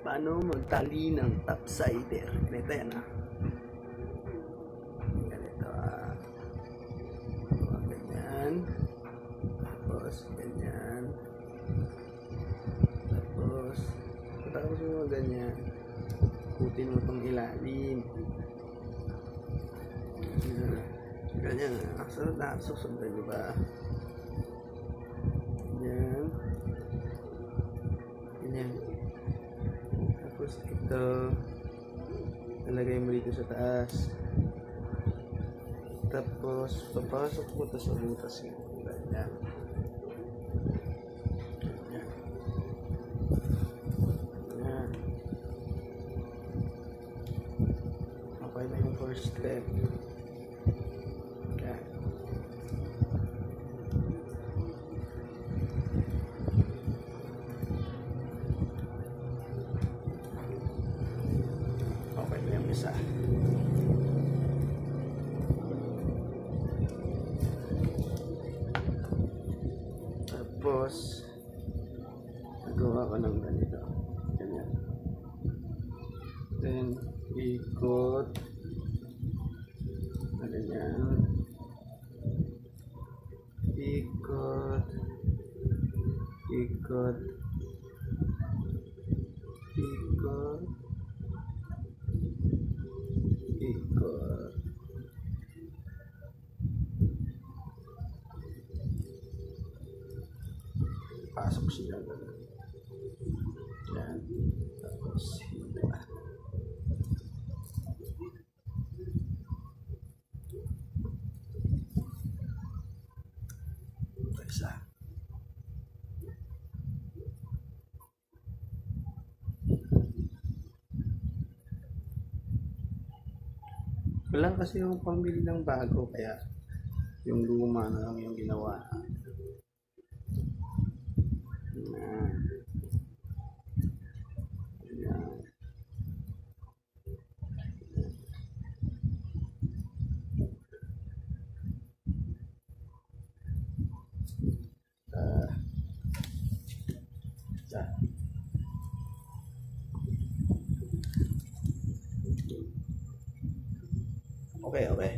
paano magtali ng topsider. Ganito yan ganito ganyan, tapos ganyan, tapos mo ganyan, putin mo itong ilalim ganyan, susundan nyo ba? Ganyan. Tapos ito nalagay mo dito sa taas, tapos papasok mo ito sa butas mo. Ganyan. Okay na yung first step. Isa. Tapos nagawa ko ng ganito, ganyan, then ikot na ganyan, ikot, ikot, ikot, ikot. Pasok siya ganun. Yan. Tapos hila. Ito isa. Wala kasi yung pambili ng bago, kaya yung luma na lang yung ginawa. Okay.